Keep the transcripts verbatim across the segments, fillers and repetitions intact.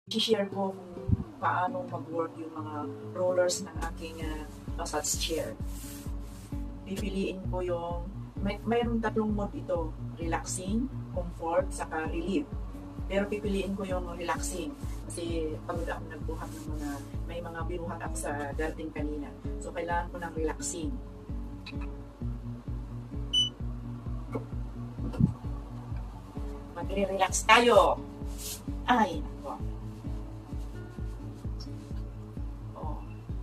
i-share ko kung paano mag-work yung mga rollers ng aking uh, massage chair. Pipiliin ko yung, may, mayroong tatlong mode ito, relaxing, comfort, saka relief. Pero pipiliin ko yung relaxing kasi pagod ako nagbuhat ng mga, may mga binuhat ako sa garden kanina. So kailangan ko ng relaxing. Magre-relax tayo. Ay, nako. Oh.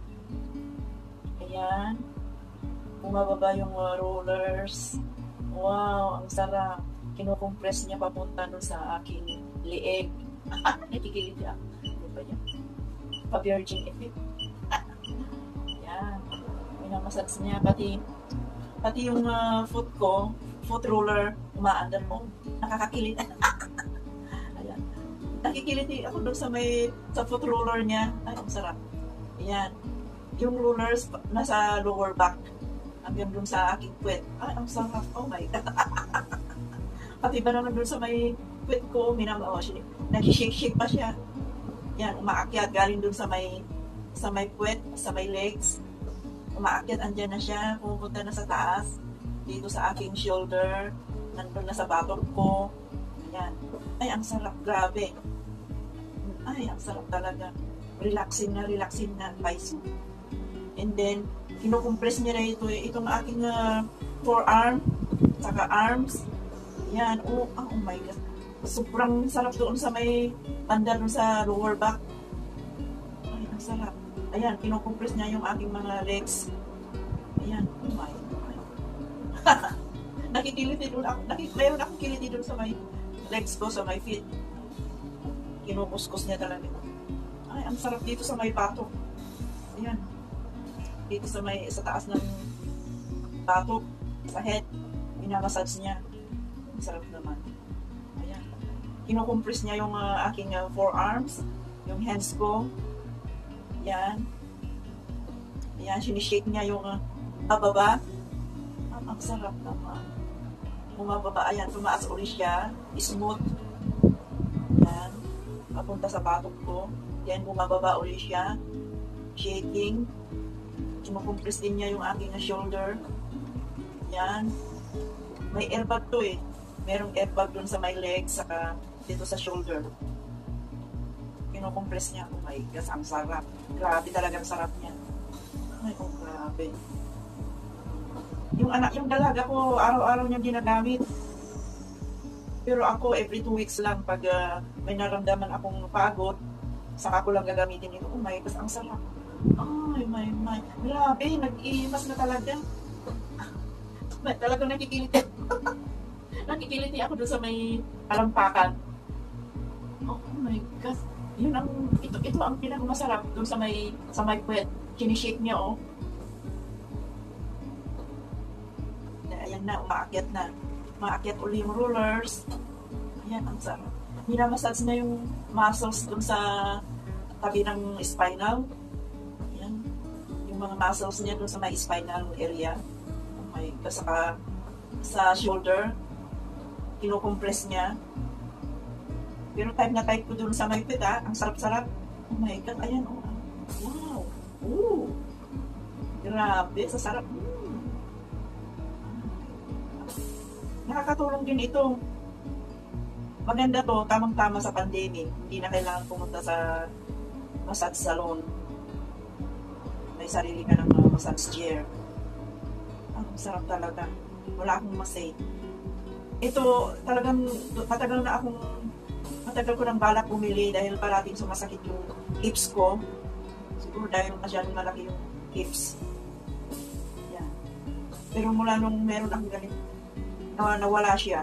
Ayan. Bumababa yung uh, rollers. Wow, ang sarap. Kinukompress niya papunta nun sa aking lieg. Nakikilid siya. Ano ba yan? Pa-virgin effect. Ayan. Minamassage niya. Pati, pati yung uh, foot ko, foot roller, umaandar mo. Nakakakilid. Ayan. Nakikilid ako doon sa may, sa foot roller niya. Ay, ang sarap. Ayan. Yung rollers nasa lower back. Hanggang doon sa aking puwet. Ay, ang sarap. Oh my God. Pati ba naman doon sa may puwet ko, minama, oh, nag-shake-shake pa siya. Yan, umaakyat galing doon sa may, sa may puwet, sa may legs. Umaakyat, andyan na siya, pupunta na sa taas. Dito sa aking shoulder, nandun na sa batok ko. Ayan. Ay, ang sarap, grabe. Ay, ang sarap talaga. Relaxing na, relaxing na, guys. And then, kinukompress niya na ito, itong aking uh, forearm, saka arms. Yan, oh, oh, oh my God. Sobrang sarap doon sa may banda doon sa lower back. Ay, ang sarap. Ayan, kinukompress niya yung aking mga legs. Ayan, oh my God. Nakikiliti doon ako, nakik mayroon akong kiliti doon sa may legs ko, sa may feet. Kinukuskus niya talaga. Ay, ang sarap dito sa may batok. Ayan. Dito sa may sa taas ng batok, sa head, minamassage niya. Ang sarap naman. Ayan. Kinukompress niya yung uh, aking uh, forearms, yung hands ko. Ayan. Ayan, sinishake niya yung uh, bababa. Ang, ang sarap naman. Bumababa, ayan, tumaas ulit siya. Smooth. Ayan. Papunta sa batok ko. Ayan, bumababa ulit siya. Shaking. Kinukompress din niya yung aking shoulder. Yan. May airbag to eh. Merong airbag dun sa my legs, saka dito sa shoulder. Kinukompress niya. Oh my God, ang sarap. Grabe talagang sarap niya. Ay, oh grabe. Yung anak, yung dalaga ko, araw-araw niyang ginagamit. Pero ako, every two weeks lang, pag uh, may naramdaman akong pagod, saka ko lang gagamitin ito. Oh my God, ang sarap. Ay, may, may. Grabe, nag-iimas na talaga. Talagang nakikiliti. Nakikiliti ako doon sa may alampakan. Oh my God. Yun ang, ito, ito ang pinakamasarap doon sa may, sa may puwet. Kinishake niya, oh. Ayan na, umaakyat na. Umaakyat uli yung rollers. Ayan, ang sarap. Minamassage na yung muscles doon sa tabi ng spinal. Mga muscles niya doon sa may spinal area. Oh my God, saka sa shoulder, kinukompress niya. Pero type na type ko doon sa may pit, ah. Ang sarap-sarap. Oh my God, ayan, oh. Wow. Ooh. Grabe, sa sarap. Mm. Nakakatulong din ito. Maganda to, tamang-tama sa pandemic. Hindi na kailangan pumunta sa massage salon. May sarili ka ng uh, massage chair. Ang sarap talaga. Wala akong masay. Ito, talagang matagal na akong matagal ko ng balak bumili dahil parating sumasakit yung hips ko. Siguro dahil masyadong malaki yung hips. Yan. Pero mula nung meron akong ganito, na, nawala siya.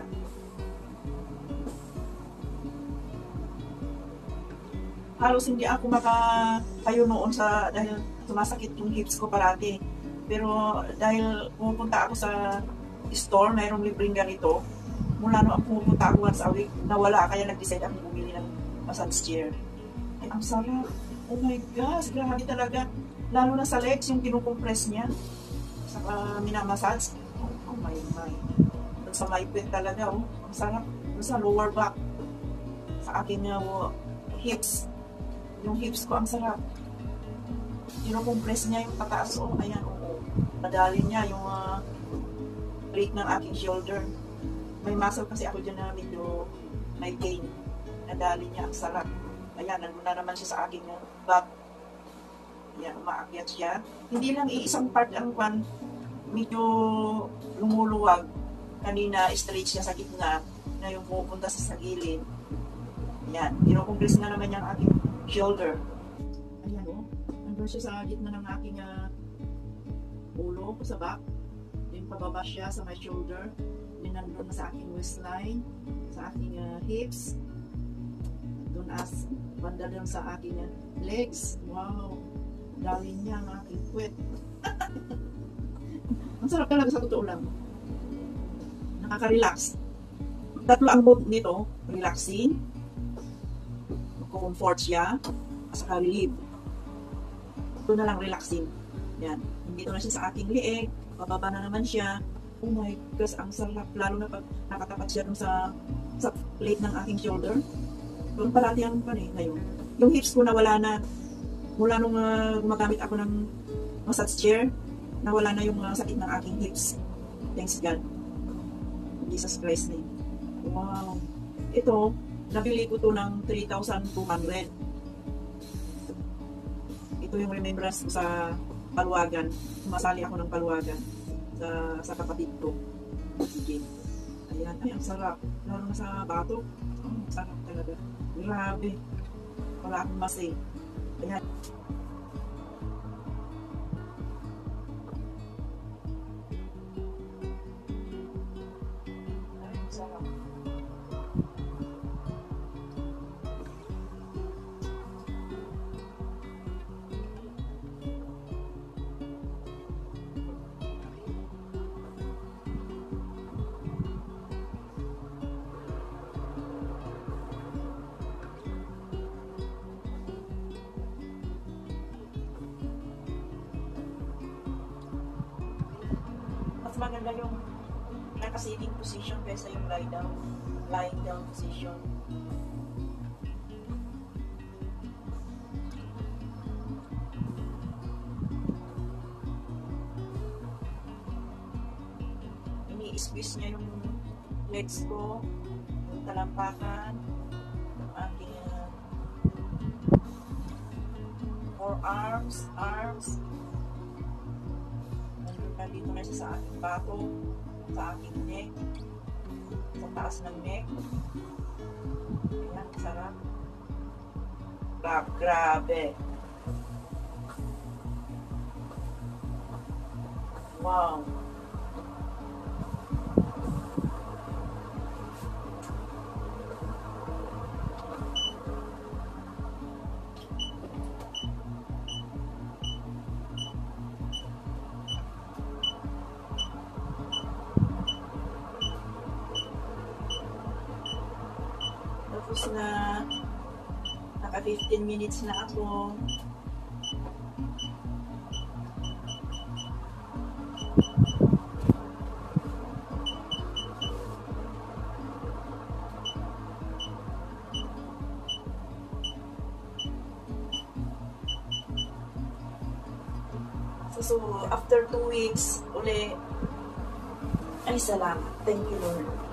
Halos hindi ako makapayo noon sa dahil sumasakit yung hips ko parati. Pero dahil pumunta ako sa store, mayroong libreng ganito. Mula noong pumunta ako once a week, nawala. Kaya nag-decide ako bumili ng massage chair. Ay, ang sarap. Oh my gosh, grabe talaga. Lalo na sa legs, yung kinukompress niya. Saka minamassage. Oh, oh my my. Doon sa my pit talaga, oh. Ang sarap. Doon sa lower back. Sa aking uh, hips. Yung hips ko, ang sarap. Kinocompress niya yung pataas. Oh, ayan, oo. Madali niya yung uh, rate ng aking shoulder. May muscle kasi ako dyan na medyo may pain. Nadali niya, ang sarap. Ayan, nandun na naman siya sa aking uh, back. Ayan, umaakyat siya. Hindi lang iisang part ang kwan, medyo lumuluwag. Kanina, straight siya sa gitna na yung pupunta sa gilid. Ayan, kinocompress na naman yung aking shoulder. Ayan, oh. Nandun siya sa gitna ng aking uh, ulo, sa back. Yung pababa siya sa my shoulder. Yung nandun na sa aking waistline, sa aking uh, hips. Doon as, banda doon sa aking uh, legs. Wow! Dali niya ang aking puwet. Ang sarap talaga sa totoo lang. Nakaka-relax. Tatlo ang mode nito. Relaxing. Comfort siya. At saka relieve. Ito na lang relaxing. Yan. Dito na siya sa aking lieg. Bababa na naman siya. Oh my gosh, ang sarap. Lalo na pag nakatapat siya dun sa, sa plate ng aking shoulder. Doon palati ang pa eh, ngayon. Yung hips ko nawala na. Mula nung uh, gumagamit ako ng massage chair, nawala na yung uh, sakit ng aking hips. Thanks God. Jesus Christ name. Wow. Ito, nabili ko to ng three thousand two hundred. Ito yung remembrance ko sa Paluwagan. Sumasali ako ng Paluwagan sa, sa kapatid ko. Sige. Ayan. Ay, ang sarap. Lalo na sa bato. Ang sarap talaga. Grabe. Wala akong masay. Ayan. Ay, ang sarap. Mas maganda yung naka-sitting position kaysa yung lie down, lying down position. Ini-squeeze niya yung legs ko, yung talampakan, yung aking uh, forearms, arms. Nandito na siya sa aking bato, sa aking neck, sa taas ng neck. Ayan, sarap. Grabe, grabe. Wow. Tapos na naka fifteen minutes na ako. So, so after two weeks uli, ay salamat. Thank you Lord.